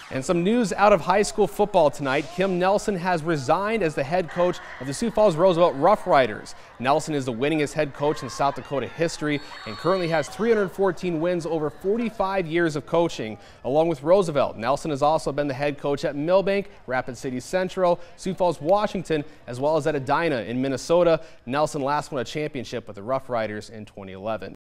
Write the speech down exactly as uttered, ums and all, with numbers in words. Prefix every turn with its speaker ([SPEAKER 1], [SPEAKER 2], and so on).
[SPEAKER 1] And some news out of high school football tonight. Kim Nelson has resigned as the head coach of the Sioux Falls Roosevelt Rough Riders. Nelson is the winningest head coach in South Dakota history and currently has three hundred fourteen wins over forty-five years of coaching. Along with Roosevelt, Nelson has also been the head coach at Millbank, Rapid City Central, Sioux Falls, Washington, as well as at Edina in Minnesota. Nelson last won a championship with the Rough Riders in twenty eleven.